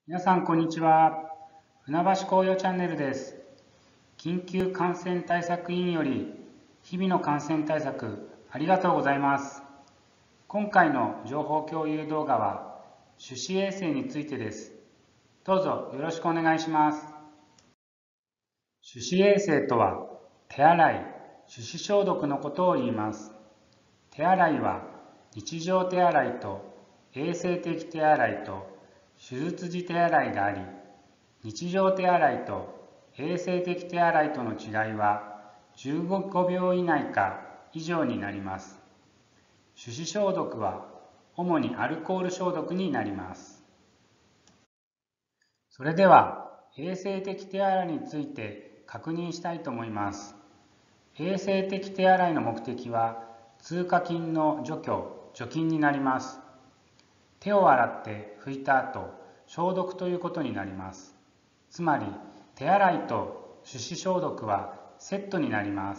皆さんこんにちは。船橋紅葉チャンネルです。緊急感染対策委員より日々の感染対策ありがとうございます。今回の情報共有動画は手指衛生についてです。どうぞよろしくお願いします。手指衛生とは手洗い、手指消毒のことを言います。手洗いは日常手洗いと衛生的手洗いと手術時手洗いがあり、日常手洗いと衛生的手洗いとの違いは15秒以内か以上になります。手指消毒は主にアルコール消毒になります。それでは衛生的手洗いについて確認したいと思います。衛生的手洗いの目的は通過菌の除去・除菌になります。手を洗って拭いた後、消毒ということになります。つまり、手洗いと手指消毒はセットになります。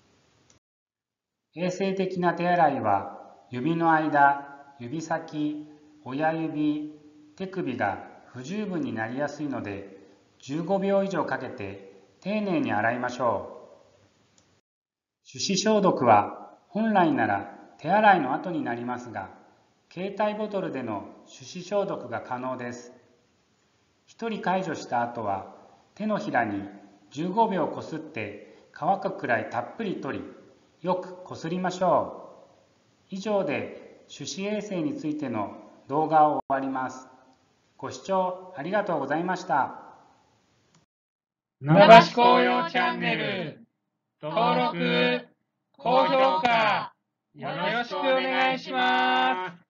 衛生的な手洗いは、指の間、指先、親指、手首が不十分になりやすいので、15秒以上かけて丁寧に洗いましょう。手指消毒は、本来なら手洗いの後になりますが、携帯ボトルでの手指消毒が可能です。1人介助した後は手のひらに15秒こすって乾くくらいたっぷり取り、よくこすりましょう。以上で手指衛生についての動画を終わります。ご視聴ありがとうございました。 船橋紅葉チャンネル登録、高評価よろしくお願いします。